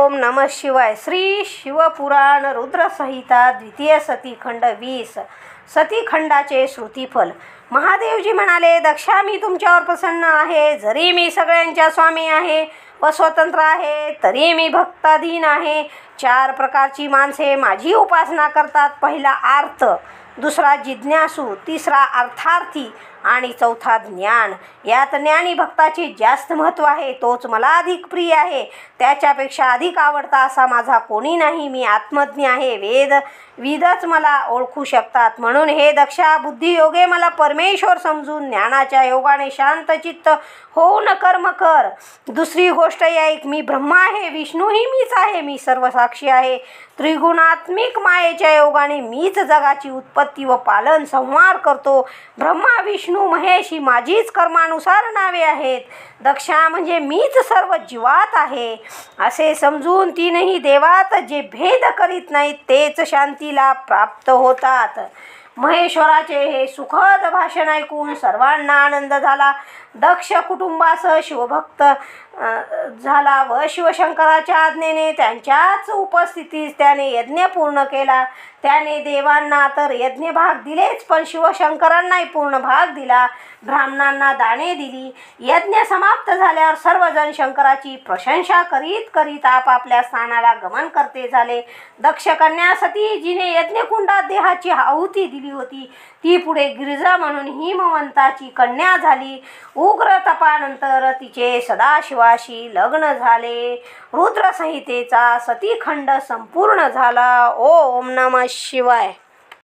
ओम नमः शिवाय. श्री शिवपुराण रुद्रसंहिता द्वितीय सतीखंड 20. सतीखंडाचे श्रुतिफल. महादेवजी म्हणाले, दक्षा, मी तुमच्यावर प्रसन्न आहे. जरी मी सगळ्यांच्या स्वामी आहे व स्वतंत्र आहे तरी मी भक्ताधीन आहे. 4 प्रकारची माणसे माझी उपासना करतात. पहिला आर्त, दुसरा जिज्ञासू, तिसरा अर्थार्थी आणि चौथा ज्ञान. यात ज्ञानी भक्ताचे जास्त महत्त्व आहे. तोच मला अधिक प्रिय आहे. त्याच्यापेक्षा अधिक आवडता असा माझा कोणी नाही. मी आत्मज्ञ आहे. विदच मला ओळखू शकतात. म्हणून हे दक्षा, बुद्धियोगे मला परमेश्वर समजून ज्ञानाच्या योगाने शांतचित्त होऊन कर्म कर. दुसरी गोष्ट ऐक, मी ब्रह्मा आहे, विष्णूही मीच आहे, मी सर्वसाक्षी आहे. त्रिगुणात्मिक मायेच्या योगाने मीच जगाची उत्पत्ती व पालन संहार करतो. ब्रह्मा, विष्णू, महेश ही माझीच कर्मानुसार नावे आहेत. दक्षा म्हणजे मीच सर्व जीवात आहे असे समजून तीनही देवात जे भेद करीत नाहीत तेच शांतीला प्राप्त होतात. महेश्वराचे हे सुखद भाषण ऐकून सर्वांना आनंद झाला. दक्ष कुटुंबासह शिवभक्त झाला व शिवशंकराच्या आज्ञेने त्यांच्याच उपस्थितीत त्याने यज्ञ पूर्ण केला. त्याने देवांना तर यज्ञ भाग दिलेच, पण शिवशंकरांनाही पूर्ण भाग दिला. ब्राह्मणांना दाणे दिली. यज्ञ समाप्त झाल्यावर सर्वजण शंकराची प्रशंसा करीत करीत आपापल्या स्थानाला गमन करते झाले. दक्ष कन्या सती, जिने यज्ञकुंडात देहाची आहुती दिली होती, ती पुढे गिरिजा म्हणून हिमवंताची कन्या झाली. उग्र तपानंतर तिचे सदाशिवाशी लग्न झाले. रुद्रसंहितेचा सतीखंड संपूर्ण झाला. ओम नमः शिवाय.